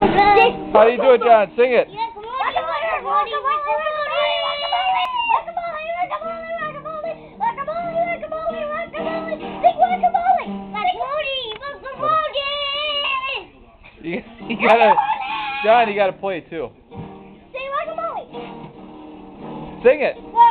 How do you do it, John? Sing it. You gotta, John, you gotta play it too. Sing it.